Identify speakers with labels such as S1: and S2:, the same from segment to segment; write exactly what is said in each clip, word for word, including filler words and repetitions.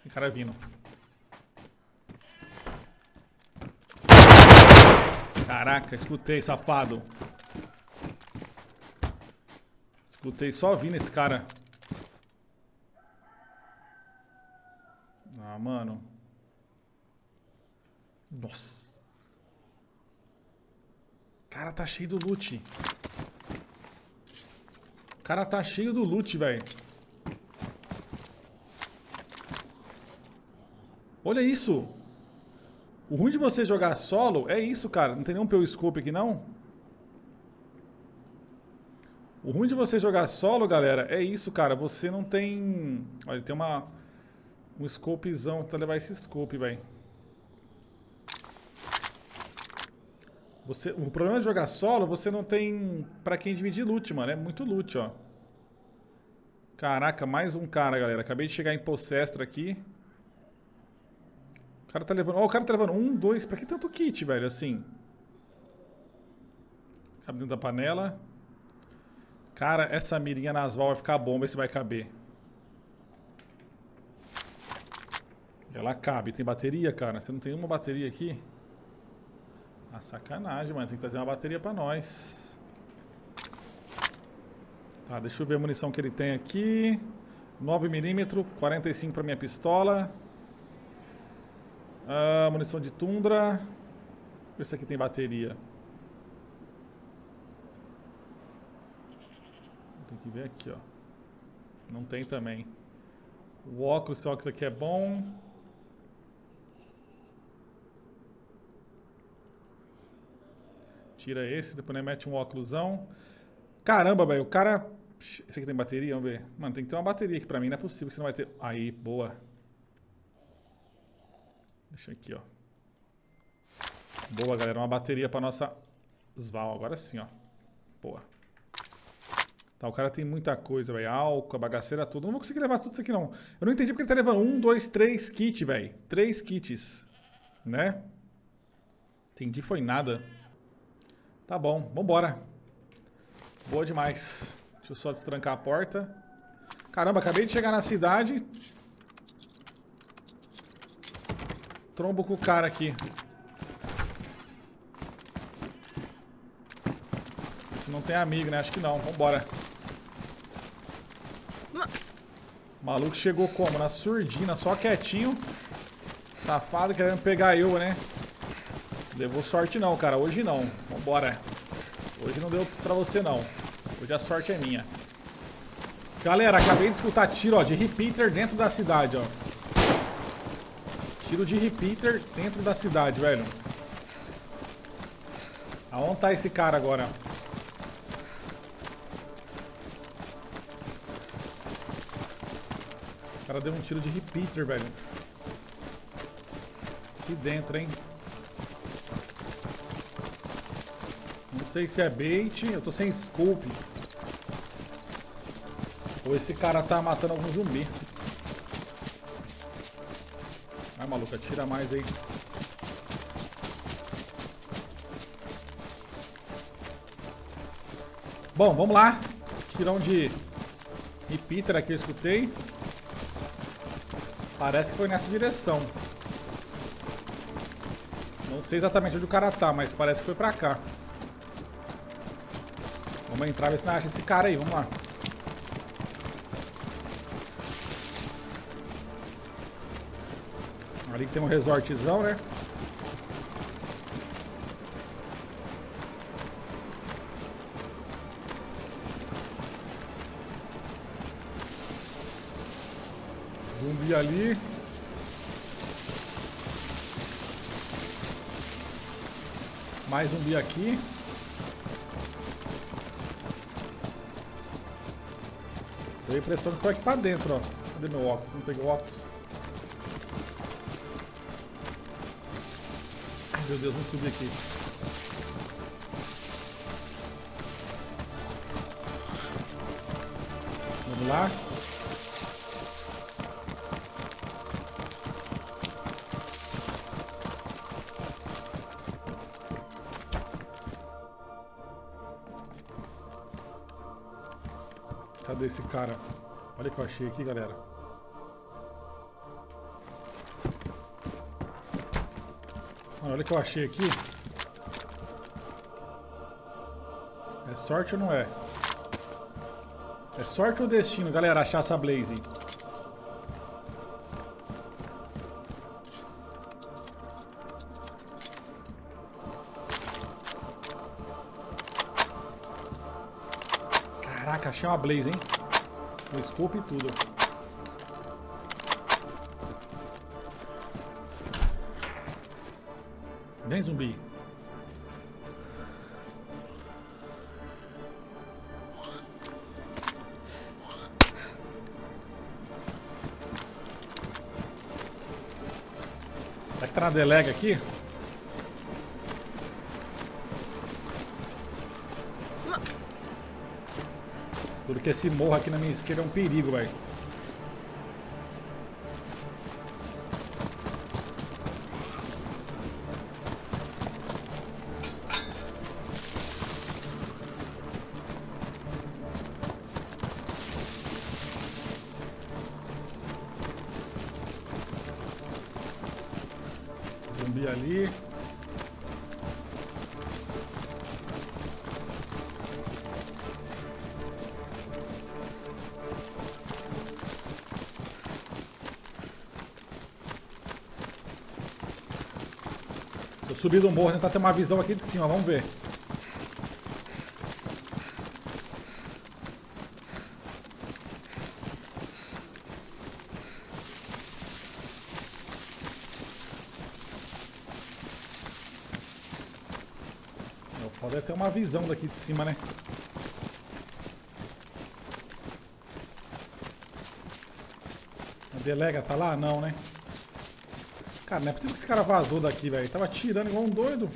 S1: Tem cara vindo. Caraca, escutei, safado. Escutei só vindo esse cara. Ah, mano. Nossa. O cara tá cheio do loot. O cara tá cheio do loot, velho. Olha isso. O ruim de você jogar solo é isso, cara. Não tem nenhum periscope aqui, não? O ruim de você jogar solo, galera, é isso, cara. Você não tem... Olha, tem uma... Um scopezão pra levar esse scope, velho. Você... O problema de jogar solo, você não tem pra quem dividir loot, mano. É muito loot, ó. Caraca, mais um cara, galera. Acabei de chegar em Possestra aqui. O cara tá levando... Ó, o cara tá levando um, dois... Pra que tanto kit, velho, assim? Cabe dentro da panela. Cara, essa mirinha nas val vai ficar bom, ver se vai caber. Ela cabe. Tem bateria, cara? Você não tem uma bateria aqui? Ah, sacanagem, mano. Tem que trazer uma bateria pra nós. Tá, deixa eu ver a munição que ele tem aqui. nove milímetros, quarenta e cinco pra minha pistola. Ah, munição de tundra. Esse aqui tem bateria. Tem que ver aqui, ó. Não tem também. O óculos, esse óculos aqui é bom. Tira esse, depois nós mete um óculosão. Caramba, velho, o cara... Esse aqui tem bateria? Vamos ver. Mano, tem que ter uma bateria aqui pra mim. Não é possível que você não vai ter... Aí, boa. Deixa aqui, ó. Boa, galera. Uma bateria pra nossa Sval. Agora sim, ó. Boa. Tá, o cara tem muita coisa, velho. Álcool, a bagaceira, tudo. Não vou conseguir levar tudo isso aqui, não. Eu não entendi porque ele tá levando um, dois, três kits, velho. Três kits. Né? Entendi, foi nada. Tá bom, vambora. Boa demais. Deixa eu só destrancar a porta. Caramba, acabei de chegar na cidade. Trombo com o cara aqui. Se não tem amigo, né? Acho que não. Vambora. O maluco chegou como? Na surdina, só quietinho. Safado querendo pegar eu, né? Levou sorte não, cara. Hoje não. Vambora. Hoje não deu pra você, não. Hoje a sorte é minha. Galera, acabei de escutar tiro, ó, de repeater dentro da cidade, ó. Tiro de repeater dentro da cidade, velho. Aonde tá esse cara agora? O cara deu um tiro de repeater, velho. Aqui dentro, hein? Não sei se é bait. Eu tô sem scope. Ou esse cara tá matando algum zumbi. Ai, maluco, atira mais aí. Bom, vamos lá. Tirão de repeater aqui eu escutei. Parece que foi nessa direção. Não sei exatamente onde o cara tá, mas parece que foi pra cá. Vamos entrar e ver se nós acha esse cara aí, vamos lá. Ali que tem um resortzão, né? Zumbi ali. Mais zumbi aqui. Deu a impressão que foi aqui pra dentro, ó. Cadê meu óculos? Não peguei o óculos. Ai, meu Deus, vamos subir aqui. Vamos lá. Cadê esse cara? Olha o que eu achei aqui, galera. Olha o que eu achei aqui. É sorte ou não é? É sorte ou destino, galera, achar essa Blaze? Caraca, achei uma Blaze, hein? No scope e tudo. Vem, zumbi. Será que tá na delega aqui? Tudo que esse morro aqui na minha esquerda é um perigo, velho. Zumbi ali. Vou subir do morro, tentar ter uma visão aqui de cima, vamos ver. O foda é ter uma visão daqui de cima, né? A delega tá lá? Não, né? Cara, não é possível que esse cara vazou daqui, velho. Tava tirando igual um doido.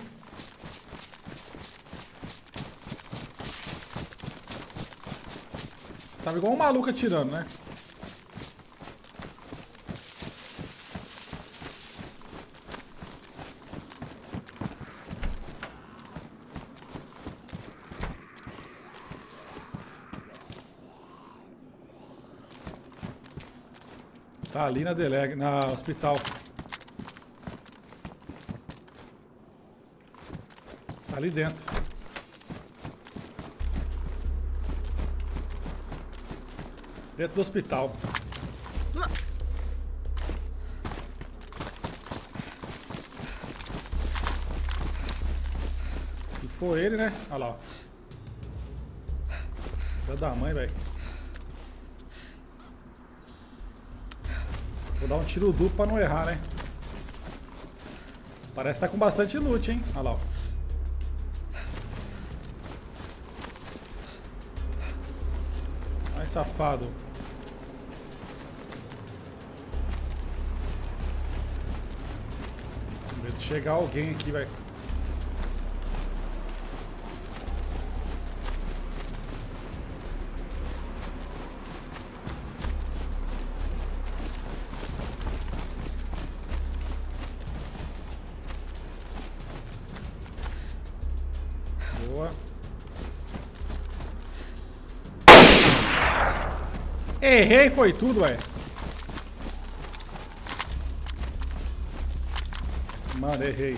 S1: Tava igual um maluco atirando, né? Tá ali na delega, na hospital. Tá ali dentro. Dentro do hospital. Se for ele, né? Olha lá, ó. Filho da mãe, velho. Vou dar um tiro duplo pra não errar, né? Parece que tá com bastante loot, hein? Olha lá, ó. Ai, safado. Com medo de chegar alguém aqui, velho. Boa. Errei, foi tudo, velho. Mano, errei.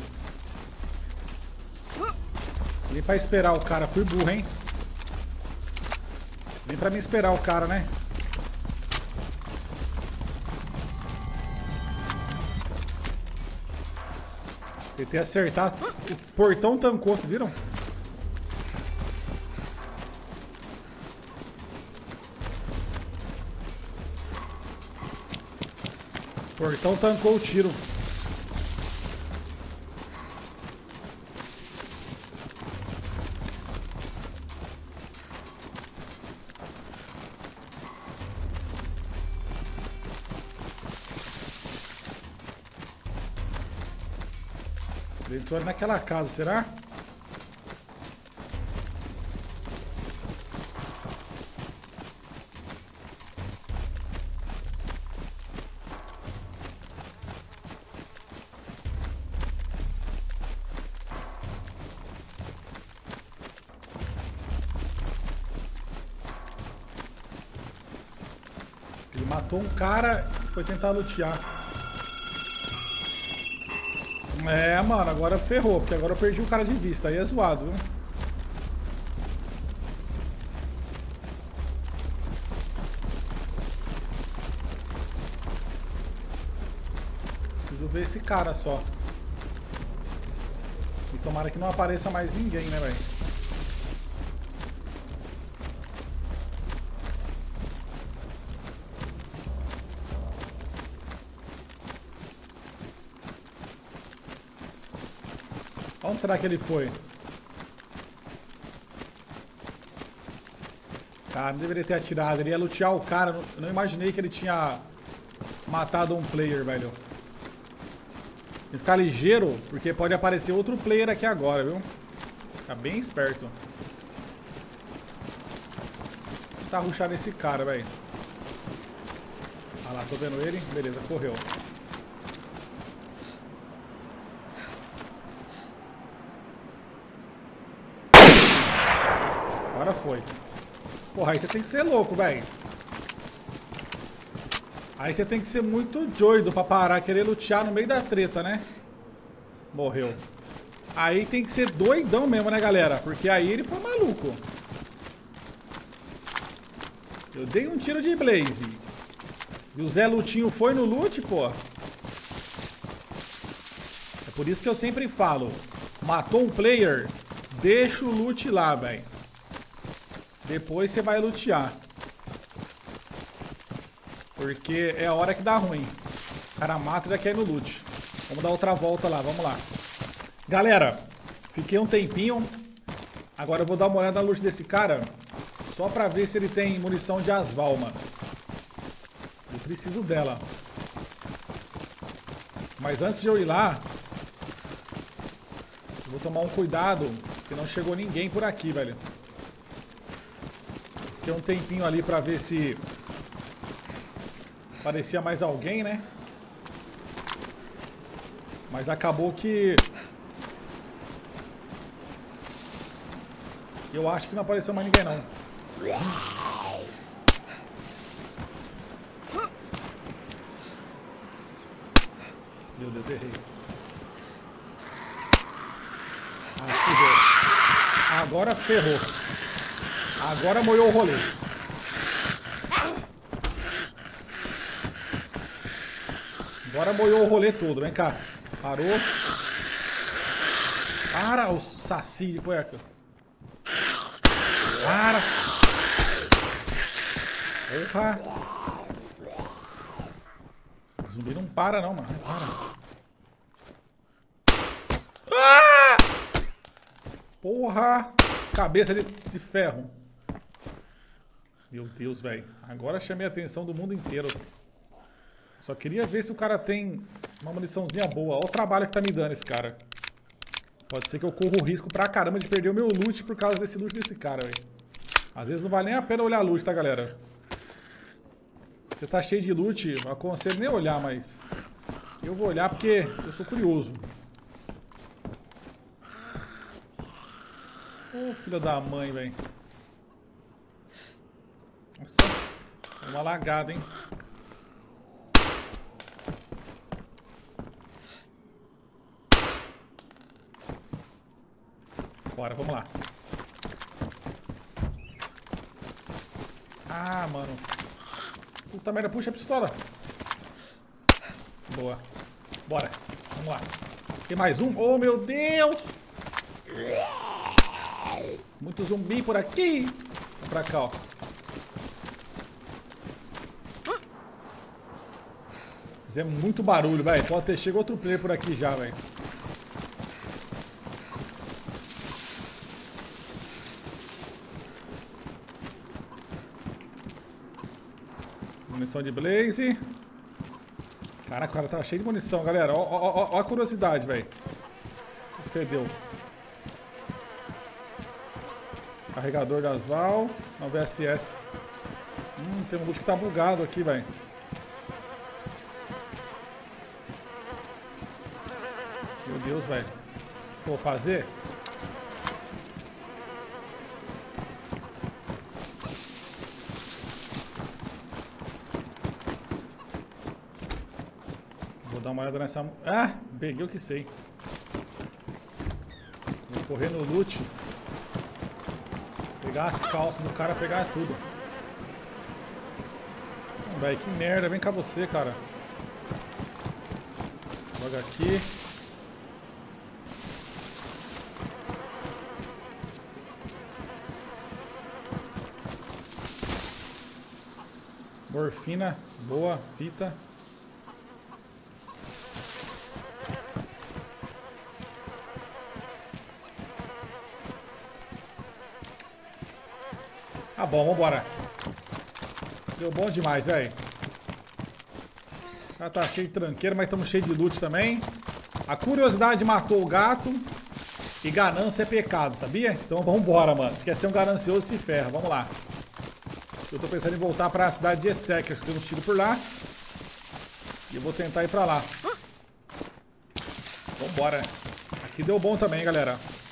S1: Vim pra esperar o cara, fui burro, hein? Vim pra me esperar o cara, né? Tentei acertar. O portão tancou, vocês viram? O portão tancou o tiro. Estou ali naquela casa, será? Ele matou um cara e foi tentar lutear. É, mano, agora ferrou, porque agora eu perdi o cara de vista. Aí é zoado, viu? Preciso ver esse cara só. E tomara que não apareça mais ninguém, né, velho? Onde será que ele foi? Cara, não deveria ter atirado. Ele ia lutear o cara. Eu não imaginei que ele tinha matado um player, velho. Tem que ficar ligeiro, porque pode aparecer outro player aqui agora, viu? Tá bem esperto. Vou tentar rushar nesse cara, velho. Ah lá, tô vendo ele. Beleza, correu. Agora foi. Porra, aí você tem que ser louco, velho. Aí você tem que ser muito doido pra parar, querer lutear no meio da treta, né? Morreu. Aí tem que ser doidão mesmo, né, galera? Porque aí ele foi maluco. Eu dei um tiro de Blaze. E o Zé Lutinho foi no loot, pô. É por isso que eu sempre falo. Matou um player, deixa o loot lá, velho. Depois você vai lutear. Porque é a hora que dá ruim. O cara mata e já quer ir no loot. Vamos dar outra volta lá, vamos lá. Galera, fiquei um tempinho. Agora eu vou dar uma olhada na loot desse cara. Só pra ver se ele tem munição de Asval, mano. Eu preciso dela. Mas antes de eu ir lá, eu vou tomar um cuidado. Se não chegou ninguém por aqui, velho. Fiquei um tempinho ali pra ver se parecia mais alguém, né? Mas acabou que... Eu acho que não apareceu mais ninguém, não. Meu Deus, errei. Ah, fudeu. Agora ferrou. Agora moiou o rolê. Agora moiou o rolê todo. Vem cá. Parou. Para, o saci de cueca. Para. Porra. O zumbi não para não, mano. Para. Ah! Porra. Cabeça de, de ferro. Meu Deus, velho. Agora chamei a atenção do mundo inteiro. Só queria ver se o cara tem uma muniçãozinha boa. Olha o trabalho que tá me dando esse cara. Pode ser que eu corra o risco pra caramba de perder o meu loot por causa desse loot desse cara, velho. Às vezes não vale nem a pena olhar loot, tá, galera? Se você tá cheio de loot, eu aconselho nem olhar, mas... Eu vou olhar porque eu sou curioso. Ô, filha da mãe, velho. Nossa, uma lagada, hein? Bora, vamos lá. Ah, mano. Puta merda, puxa a pistola. Boa. Bora, vamos lá. Tem mais um? Oh, meu Deus! Muito zumbi por aqui. Vamos pra cá, ó. Mas é muito barulho, velho. Pode ter chegado outro player por aqui já, velho. Munição de Blaze. Caraca, o cara tava cheio de munição, galera. Ó, ó, ó, ó a curiosidade, velho. Fedeu. Carregador da Asval. Não, V S S. Hum, tem um loot que tá bugado aqui, velho. Meu Deus, velho. O que eu vou fazer? Vou dar uma olhada nessa... Ah, peguei o que sei. Correr no loot. Pegar as calças do cara, pegar tudo. Véi, que merda. Vem cá você, cara. Joga aqui. Morfina. Boa. Fita. Tá bom, vambora. Deu bom demais, velho. Já tá cheio de tranqueira, mas estamos cheios de loot também. A curiosidade matou o gato. E ganância é pecado, sabia? Então vambora, mano. Se quer ser um ganancioso, se ferra. Vamos lá. Eu tô pensando em voltar pra cidade de Essek. Acho que tem uns tiros por lá. E eu vou tentar ir pra lá. Vambora. Aqui deu bom também, galera.